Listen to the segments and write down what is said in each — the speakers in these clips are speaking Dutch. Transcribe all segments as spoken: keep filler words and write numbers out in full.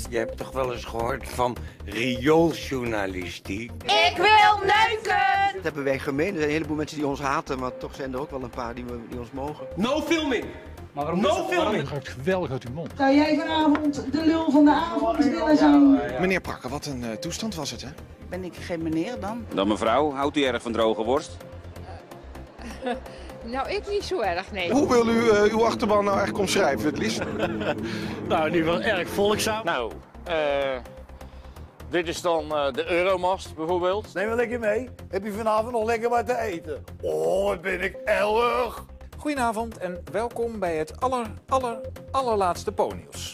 Je hebt toch wel eens gehoord van riooljournalistiek? Ik wil neuken! Dat hebben wij gemeen. Er zijn een heleboel mensen die ons haten, maar toch zijn er ook wel een paar die, we, die ons mogen. No filming! Maar waarom no filming? Het gaat geweldig uit uw mond. Zou jij vanavond de lul van de avond willen zijn? Ja, ja. Meneer Prakker, wat een uh, toestand was het, hè? Ben ik geen meneer dan? Dan mevrouw, houdt u erg van droge worst? Uh, nou, ik niet zo erg, nee. Hoe wil u uh, uw achterban nou echt omschrijven, het liefst? Nou, in ieder geval erg volkzaam. Nou, uh, dit is dan uh, de Euromast bijvoorbeeld. Neem maar lekker mee. Heb je vanavond nog lekker wat te eten? Oh, wat ben ik erg! Goedenavond en welkom bij het aller, aller, allerlaatste Po-nieuws.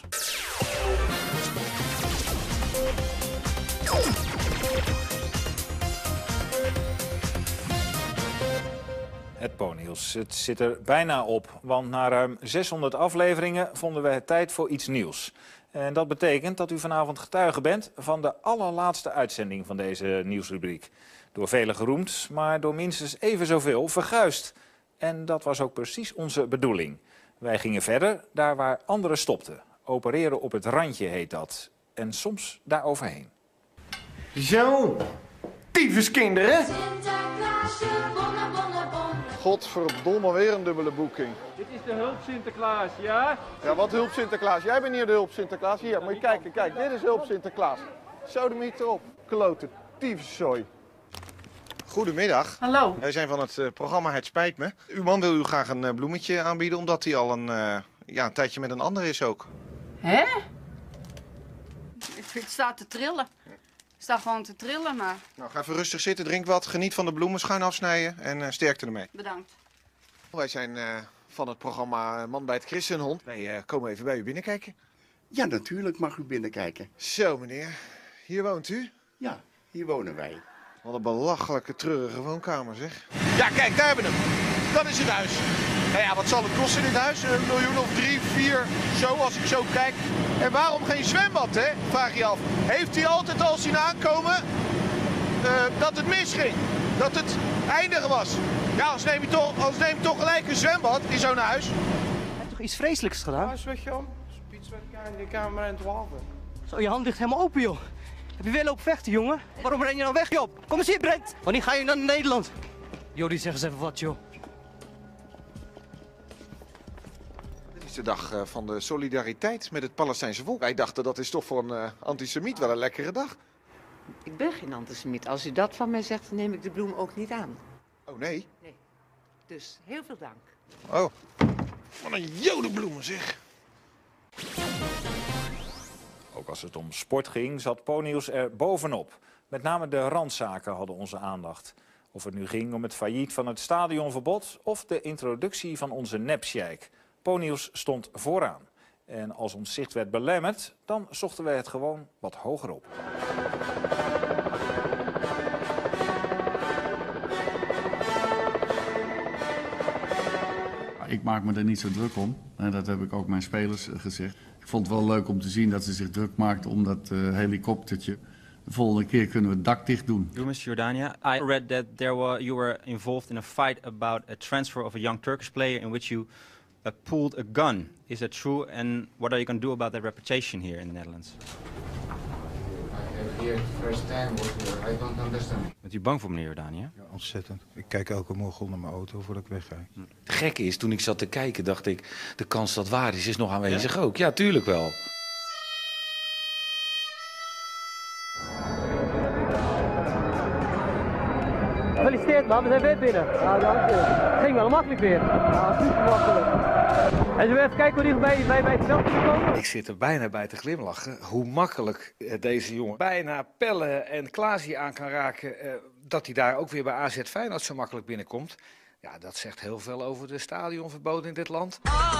Het Po-nieuws. Het zit er bijna op, want na ruim zeshonderd afleveringen vonden we het tijd voor iets nieuws. En dat betekent dat u vanavond getuige bent van de allerlaatste uitzending van deze nieuwsrubriek. Door velen geroemd, maar door minstens even zoveel verguisd. En dat was ook precies onze bedoeling. Wij gingen verder, daar waar anderen stopten. Opereren op het randje heet dat. En soms daaroverheen. Zo, tyfuskinderen. Godverdomme, weer een dubbele boeking. Dit is de hulp Sinterklaas, ja? Ja, wat hulp Sinterklaas? Jij bent hier de hulp Sinterklaas. Hier, moet je kijken, kijk, dit is hulp Sinterklaas. Sodemiet erop, klote, tyfuszooi. Goedemiddag. Hallo. Wij zijn van het uh, programma Het Spijt Me. Uw man wil u graag een uh, bloemetje aanbieden, omdat hij al een, uh, ja, een tijdje met een ander is ook. Hè? Ik sta te trillen. Ik sta gewoon te trillen, maar... Nou, ga even rustig zitten, drink wat, geniet van de bloemen, schuin afsnijden en uh, sterkte ermee. Bedankt. Wij zijn uh, van het programma Man bij het Christenhond. Wij uh, komen even bij u binnenkijken. Ja, natuurlijk mag u binnenkijken. Zo, meneer. Hier woont u? Ja, hier wonen wij. Wat een belachelijke, treurige woonkamer, zeg. Ja, kijk, daar hebben we hem. Dat is het huis. Nou ja, wat zal het kosten in dit huis? Een miljoen of drie, vier, zo, als ik zo kijk. En waarom geen zwembad, hè? Vraag je af. Heeft hij altijd al zien aankomen uh, dat het misging? Dat het eindigen was? Ja, als neem je toch, als neem je toch gelijk een zwembad in zo'n huis. Hij heeft toch iets vreselijks gedaan? Ja, zeg je om. Spiets met in de camera en twaalf. Zo, je hand ligt helemaal open, joh. Heb je weer lopen vechten, jongen? Waarom ren je nou weg, joh? Kom eens hier, Brent. Wanneer ga je naar Nederland? Jody, zeg eens even wat, joh. Dit is de dag uh, van de solidariteit met het Palestijnse volk. Wij dachten dat is toch voor een uh, antisemiet wel een lekkere dag. Ik ben geen antisemiet. Als u dat van mij zegt, neem ik de bloem ook niet aan. Oh, nee? Nee. Dus heel veel dank. Oh, wat een jodenbloemen, zeg. Ook als het om sport ging, zat Po-nieuws er bovenop. Met name de randzaken hadden onze aandacht. Of het nu ging om het failliet van het stadionverbod of de introductie van onze nep-sjeik. Po-nieuws stond vooraan. En als ons zicht werd belemmerd, dan zochten wij het gewoon wat hoger op. Ik maak me er niet zo druk om. En dat heb ik ook mijn spelers gezegd. Ik vond het wel leuk om te zien dat ze zich druk maakten om dat uh, helikoptertje. De volgende keer kunnen we het dak dicht doen. Mister Jordania, I read that there were, you were involved in a fight about a transfer of a young Turkish player in which you uh, pulled a gun. Is that true? And what are you going to do about that reputation here in the Netherlands? Bent u bang voor meneer Jordania? Ja, ontzettend. Ik kijk elke morgen naar mijn auto voordat ik wegga. Het gekke is, toen ik zat te kijken, dacht ik, de kans dat waar is, is nog aanwezig ja? ook. Ja, tuurlijk wel. Gefeliciteerd, man. We zijn weer binnen. Ja, dank je. Het ging wel makkelijk weer. Ja, super makkelijk. En zullen we even kijken hoe dichtbij bij, bij het veld kunnen komen? Ik zit er bijna bij te glimlachen. Hoe makkelijk deze jongen bijna Pelle en Klaasie aan kan raken. Uh, dat hij daar ook weer bij A Z Feyenoord zo makkelijk binnenkomt. Ja, dat zegt heel veel over de stadionverboden in dit land.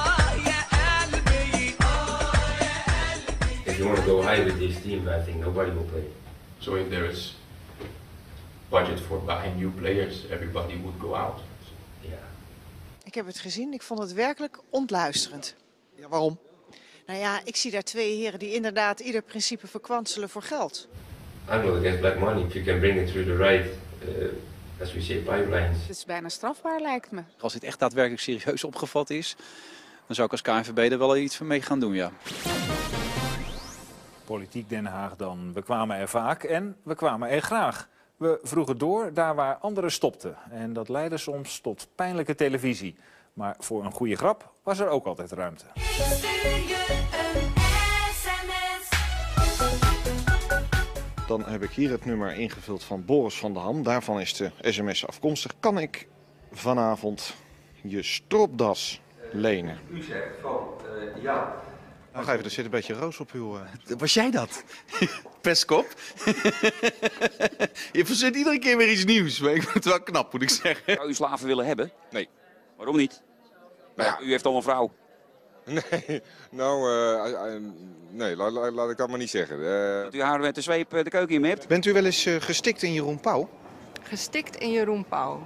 If you want to go high with these teams, I think nobody will play. So if there is budget for buying new players, everybody would go out. Yeah. Ik heb het gezien, ik vond het werkelijk ontluisterend. Ja, waarom? Nou ja, ik zie daar twee heren die inderdaad ieder principe verkwanselen voor geld. I'm not against black money if you can bring it through the right, uh, as we say, pipelines. Het is bijna strafbaar, lijkt me. Als dit echt daadwerkelijk serieus opgevat is, dan zou ik als K N V B er wel iets mee gaan doen, ja. Politiek Den Haag dan. We kwamen er vaak en we kwamen er graag. We vroegen door daar waar anderen stopten. En dat leidde soms tot pijnlijke televisie. Maar voor een goede grap was er ook altijd ruimte. Dan heb ik hier het nummer ingevuld van Boris van der Ham. Daarvan is de sms afkomstig. Kan ik vanavond je stropdas lenen? U zegt van uh, ja. Wacht even, er zit een beetje roos op uw... Uh... Was jij dat? Pestkop? Je verzint iedere keer weer iets nieuws. Maar ik vind het wel knap, moet ik zeggen. Zou u slaven willen hebben? Nee. Waarom niet? Nou ja. U heeft al een vrouw. Nee, nou, uh, uh, nee, laat, laat, laat ik dat maar niet zeggen. Uh... Dat u haar met de zweep de keuken in me hebt. Bent u wel eens uh, gestikt in Jeroen Pauw? Gestikt in Jeroen Pauw.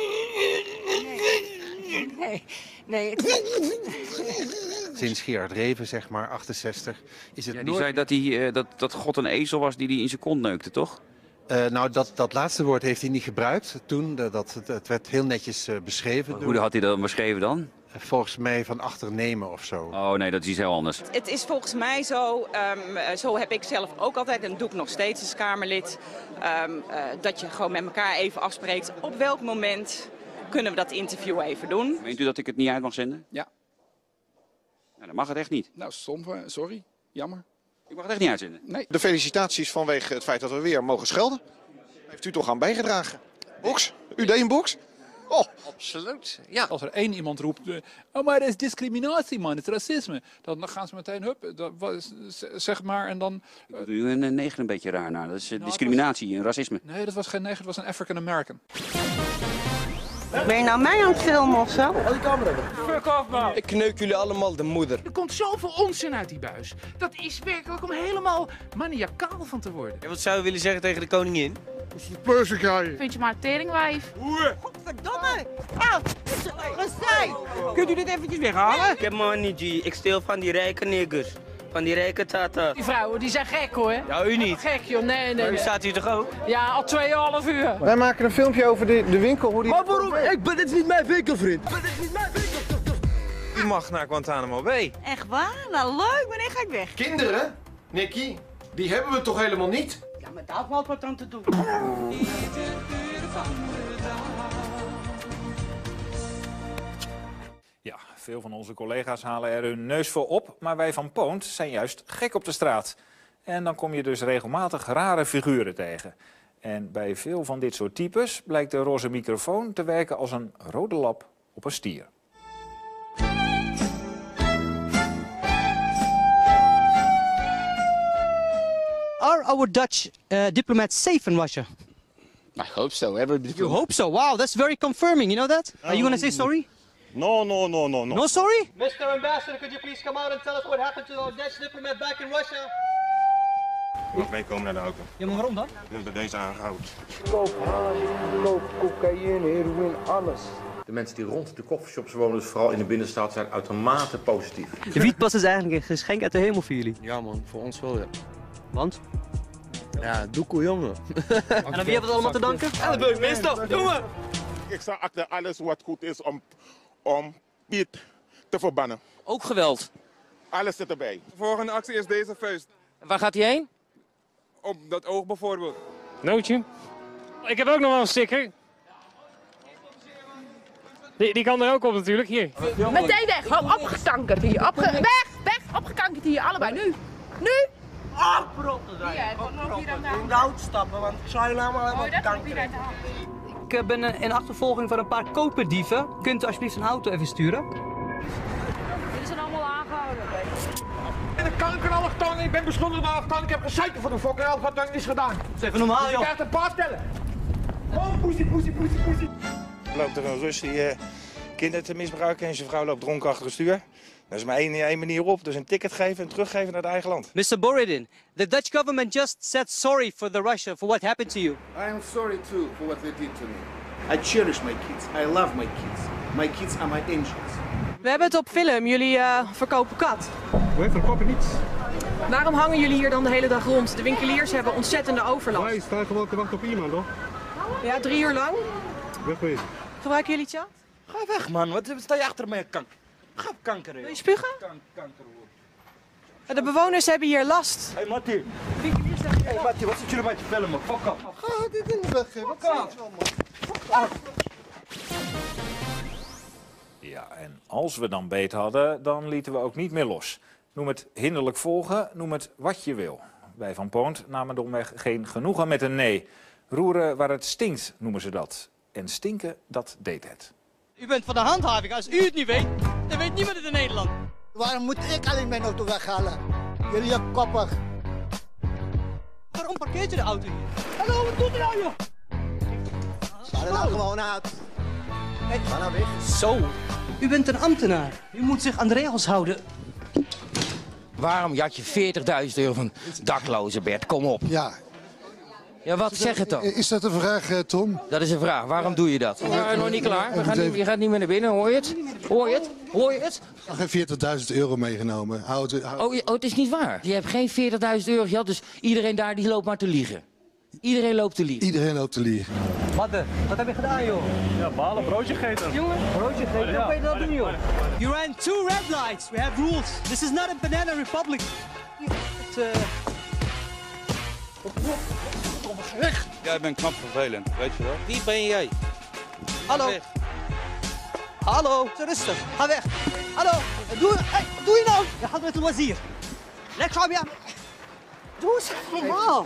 Nee. Nee. Nee. Sinds Gerard Reven, zeg maar, achtenzestig, is het ja, die nooit... zei dat, hij, uh, dat, dat God een ezel was die hij in zijn kont neukte, toch? Uh, nou, dat, dat laatste woord heeft hij niet gebruikt toen. Dat, dat, het werd heel netjes uh, beschreven. Hoe door... had hij dat beschreven dan? Volgens mij van achternemen of zo. Oh nee, dat is iets heel anders. Het is volgens mij zo, um, zo heb ik zelf ook altijd, en dat doe ik nog steeds als Kamerlid, um, uh, dat je gewoon met elkaar even afspreekt op welk moment kunnen we dat interview even doen. Meent u dat ik het niet uit mag zenden? Ja. Nou, dan mag het echt niet. Nou, stom, sorry. Jammer. Ik mag het echt niet uitzenden. Nee. De felicitaties vanwege het feit dat we weer mogen schelden. Heeft u toch aan bijgedragen? Box? U deed een box? Oh. Absoluut, ja. Als er één iemand roept, uh, oh maar dat is discriminatie man, het is racisme. Dan, dan gaan ze meteen, hup, dat was, zeg maar, en dan... Uh, u een neger een beetje raar naar, dat is uh, nou, discriminatie was... en racisme. Nee, dat was geen neger, dat was een African American. Ben je nou mij aan het filmen of zo? Al die camera. Fuck off man. Ik kneuk jullie allemaal de moeder. Er komt zoveel onzin uit die buis. Dat is werkelijk om helemaal maniacaal van te worden. Ja, wat zou je willen zeggen tegen de koningin? Vind je maar een teringwijf? Hoer! Godverdomme! Ah, gezei! Kunt u dit eventjes weghalen? Ik heb money G, ik steel van die rijke niggers. Van die rijke tata. Die vrouwen die zijn gek hoor. Ja, u niet. Gek joh, nee nee. Maar u nee. staat hier toch ook? Ja, al tweeënhalf uur. Wij maken een filmpje over de, de winkel. Hoe die... Maar waarom? Ik ben, dit is niet mijn winkel, vriend. Dit is niet mijn winkel. U mag naar Guantanamo Bay. Echt waar? Nou leuk, wanneer ga ik weg? Kinderen, Nicky, die hebben we toch helemaal niet? Ja, maar daar valt wat aan te doen. Ja, veel van onze collega's halen er hun neus voor op, maar wij van Poont zijn juist gek op de straat. En dan kom je dus regelmatig rare figuren tegen. En bij veel van dit soort types blijkt de roze microfoon te werken als een rode lap op een stier. Are our Dutch uh, diplomats safe in Russia? I hope so. Everybody You hope so. Wow, that's very confirming. You know that? Are you gonna say sorry? No, no, no, no, no. No sorry? Mister Ambassador, could you please come out and tell us what happened to our Dutch diplomat back in Russia? Mag meekomen naar de auto. Ja, maar waarom dan? We hebben deze aangehouden. Koop hash, koop cocaïne, heroïne, alles. De mensen die rond de coffeeshops wonen, dus vooral in de binnenstad, zijn uitermate positief. De wietpas is eigenlijk een geschenk uit de hemel voor jullie. Ja man, voor ons wel ja. Want? Ja, doekoe jongen. En aan wie hebben we het allemaal te danken? Aan de burgemeester, doe maar! Ik zal achter alles wat goed is om, om Piet te verbannen. Ook geweld. Alles zit erbij. De volgende actie is deze vuist. Waar gaat hij heen? Op dat oog bijvoorbeeld. Nootje. Ik heb ook nog wel een sticker. Die, die kan er ook op natuurlijk, hier. Meteen weg, gewoon opgekankerd hier. Opge weg, weg, opgekankerd hier, allebei, nu. Nu! Afrotten zijn. Ja, wat loop je dan In de auto stappen, want ik zou je nou maar Oh, even dat loop je dan Ik ben in achtervolging van een paar koperdieven. Kunt u alsjeblieft een auto even sturen? Dit zijn allemaal aangehouden. En dan kan ik een half ton, ik ben beschuldigd van een half ton, ik heb gezeiken voor de fok en half wat dan is gedaan. Zeg even normaal, joh. Je krijgt een paar tellen. Gewoon poesie, poesie, poesie, poesie. Loopt er een Rus die uh, kinderen te misbruiken en zijn vrouw loopt dronken achter het stuur. Er is maar één, één manier op, dus een ticket geven en teruggeven naar het eigen land. mister Boridin, the Dutch government just said sorry for the Russia for what happened to you. I am sorry too for what they did to me. I cherish my kids. I love my kids. My kids are my angels. We hebben het op film, jullie uh, verkopen kat. Wij verkopen niets. Waarom hangen jullie hier dan de hele dag rond? De winkeliers hebben ontzettende overlast. Wij staan gewoon te wachten op iemand, hoor. Ja, drie uur lang. Wegwezen. Gebruiken jullie chat? Ga weg man, wat sta je achter mij? Kank. Ga op kanker. Wil je spugen? Kank, kanker hoor. De bewoners hebben hier last. Hé hey, Mattie. Hé hey, Mattie, wat zit jullie bij te filmen? Fuck up. Ga dit ding weg, wat kan het wel, man? Ja, en als we dan beet hadden, dan lieten we ook niet meer los. Noem het hinderlijk volgen, noem het wat je wil. Wij van Poont namen domweg geen genoegen met een nee. Roeren waar het stinkt, noemen ze dat. En stinken, dat deed het. U bent van de handhaving. Als u het niet weet, dan weet niemand het in Nederland. Waarom moet ik alleen mijn auto weghalen? Jullie zijn koppig. Waarom parkeert u de auto hier? Hallo, wat doet u nou, joh? Ga er nou gewoon uit. Hey, ga nou weg. Zo, u bent een ambtenaar. U moet zich aan de regels houden. Waarom jat je veertigduizend euro van daklozen, Bert? Kom op. Ja. Ja, wat zeg het dan? Is dat een vraag, Tom? Dat is een vraag. Waarom doe je dat? We zijn nog niet klaar. We gaan niet, je gaat niet meer naar binnen. Hoor je het? Hoor je het? Hoor je het? Ik heb geen veertigduizend euro meegenomen. Houd, houd... Oh, oh, het is niet waar. Je hebt geen veertigduizend euro gehad, dus iedereen daar die loopt maar te liegen. Iedereen loopt te liegen. Iedereen loopt te liegen. Wat, wat heb je gedaan, joh? Ja, balen, broodje gegeten. Jongen, broodje gegeten? Hoe kan je dat doen, joh? You ran two red lights. We have rules. This is not a banana republic. Het, uh... Weg! Jij bent knap vervelend, weet je wel. Wie ben jij? Hallo. Hallo. Zo rustig. Ga weg. Hallo. Doe, hey, wat doe je nou? Je gaat met de wazier. Lekker op je. Doe eens normaal.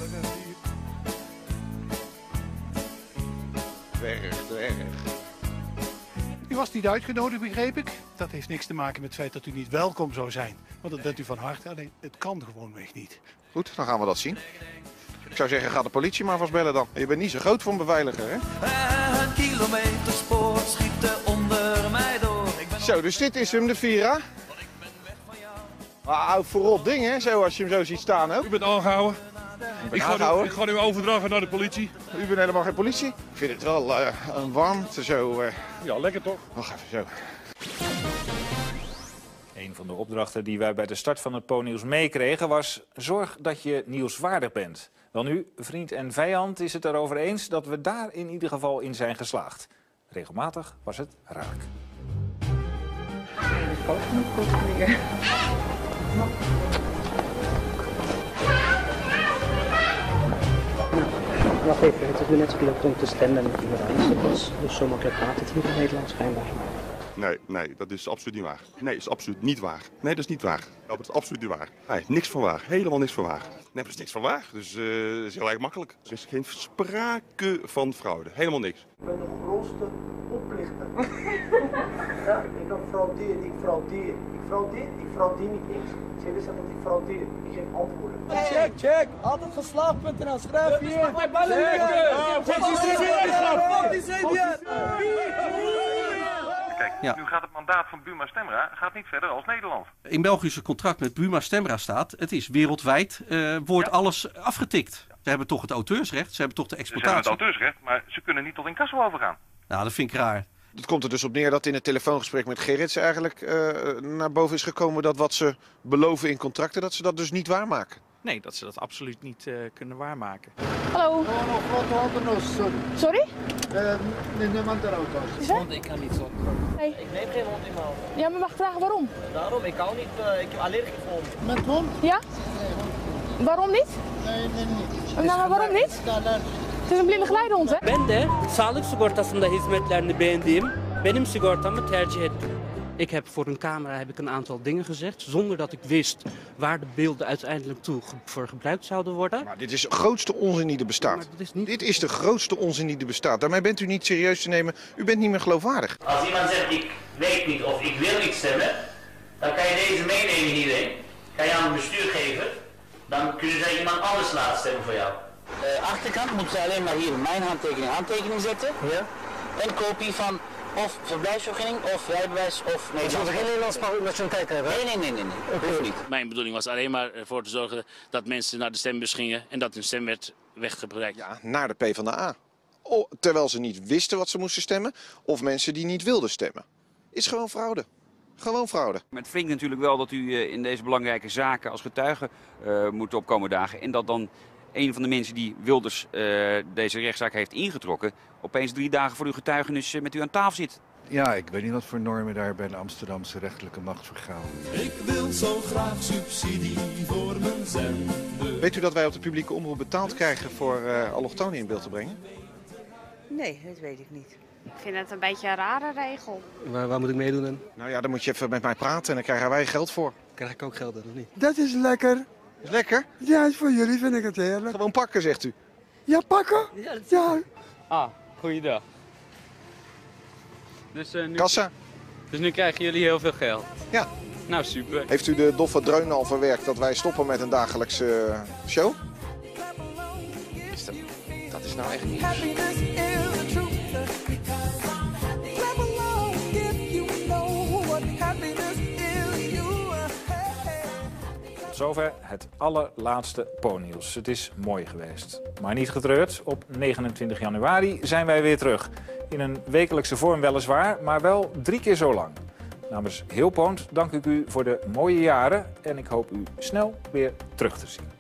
Weg, weg. U was niet uitgenodigd, begreep ik. Dat heeft niks te maken met het feit dat u niet welkom zou zijn. Want dat bent u van harte, alleen het kan gewoonweg niet. Goed, dan gaan we dat zien. Ik zou zeggen, ga de politie maar vast bellen dan. Je bent niet zo groot voor een beveiliger, hè? Een kilometerspoor schiet onder mij door. Zo, dus dit is hem, de Vira. Ah, voorop ding, hè? Zo, als je hem zo ziet staan ook. U bent aangehouden. Ik ga, u, ik ga u overdragen naar de politie. U bent helemaal geen politie. Ik vind het wel uh, een warmte zo. Uh... Ja, lekker toch? Wacht even zo. Een van de opdrachten die wij bij de start van het Po-nieuws meekregen was: zorg dat je nieuwswaardig bent. Wel nu, vriend en vijand is het erover eens dat we daar in ieder geval in zijn geslaagd. Regelmatig was het raak. Wacht even, het is me net gelukt om te stemmen met die bewijs. Dus zo makkelijk gaat het hier in Nederland schijnbaar. Nee, nee, dat is absoluut niet waar. Nee, dat is absoluut niet waar. Nee, dat is niet waar. Dat is absoluut niet waar. Nee, niks van waar. Helemaal niks van waar. Nee, er is niks van waar. Dus uh, dat is heel erg makkelijk. Er is geen sprake van fraude. Helemaal niks. Ik ben de grootste oplichter. Ja, ik heb fraudeerd, ik fraudeer. Ik fraudeer, ik fraudeer niet niks. Ze willen zeggen dat ik fraudeer. Ik geef antwoorden. Check, check. Altijd geslaagd punt n l. Schrijf hier. Kijk, ja. Nu gaat het mandaat van Buma Stemra gaat niet verder als Nederland. In Belgisch contract met Buma Stemra staat, het is wereldwijd, uh, wordt ja. alles afgetikt. Ja. Ze hebben toch het auteursrecht, ze hebben toch de exploitatie. Ze hebben het auteursrecht, maar ze kunnen niet tot incasso overgaan. Nou, dat vind ik raar. Het komt er dus op neer dat in het telefoongesprek met Gerrits eigenlijk uh, naar boven is gekomen dat wat ze beloven in contracten, dat ze dat dus niet waarmaken. Nee, dat ze dat absoluut niet uh, kunnen waarmaken. Hallo. Sorry? Neem maar de auto's. Hond, ik kan niet zo. Nee. Ik neem geen hond in mijn hand. Ja, maar mag ik vragen waarom? Daarom, ik hou niet, uh, ik heb allergie voor honden. Met hond? Ja? Nee, hond. Waarom niet? Nee, nee, niet. Nou, maar waarom niet? Het is een blinde geleidehond, hè? Ben de sağlık sigortasında hizmetlerini beğendiğim benim sigortamı tercih ettim. Ik heb voor een camera heb ik een aantal dingen gezegd, zonder dat ik wist waar de beelden uiteindelijk toe ge voor gebruikt zouden worden. Maar dit is de grootste onzin die er bestaat. Ja, is niet... Dit is de grootste onzin die er bestaat. Daarmee bent u niet serieus te nemen. U bent niet meer geloofwaardig. Als iemand zegt ik weet niet of ik wil niet stemmen, dan kan je deze meenemen hierheen. Kan je aan het bestuur geven. Dan kunnen zij iemand anders laten stemmen voor jou. De achterkant moet ze alleen maar hier mijn handtekening handtekening zetten. Ja. Een kopie van of verblijfsvergunning of rijbewijs of... Nee, je moet geen Nederlands nationaliteit hebben? Nee, nee, nee, nee, nee. Dat hoeft niet. Mijn bedoeling was alleen maar ervoor te zorgen dat mensen naar de stembus gingen en dat hun stem werd weggebruikt. Ja, naar de PvdA. Oh, terwijl ze niet wisten wat ze moesten stemmen of mensen die niet wilden stemmen. Is gewoon fraude. Gewoon fraude. Het vindt natuurlijk wel dat u in deze belangrijke zaken als getuige uh, moet opkomen dagen en dat dan een van de mensen die Wilders uh, deze rechtszaak heeft ingetrokken opeens drie dagen voor uw getuigenis met u aan tafel zit. Ja, ik weet niet wat voor normen daar bij de Amsterdamse rechterlijke macht voor gelden. Ik wil zo graag subsidie voor mijn zender. Weet u dat wij op de publieke omroep betaald krijgen voor uh, allochtonen in beeld te brengen? Nee, dat weet ik niet. Ik vind het een beetje een rare regel. Waar, waar moet ik meedoen dan? Nou ja, dan moet je even met mij praten en dan krijgen wij geld voor. Krijg ik ook geld dan, of niet? Dat is lekker. Is lekker? Ja, voor jullie vind ik het heerlijk. Gewoon pakken, zegt u? Ja, pakken? Ja. Dat is... ja. Ah, goeiedag. Dus, uh, nu... Kassa. Dus nu krijgen jullie heel veel geld? Ja. Nou, super. Heeft u de doffe dreun al verwerkt dat wij stoppen met een dagelijkse uh, show? Is dat, dat is nou echt nieuws. Tot zover het allerlaatste Ponynieuws. Het is mooi geweest. Maar niet getreurd, op negenentwintig januari zijn wij weer terug. In een wekelijkse vorm weliswaar, maar wel drie keer zo lang. Namens heel Poont dank ik u voor de mooie jaren en ik hoop u snel weer terug te zien.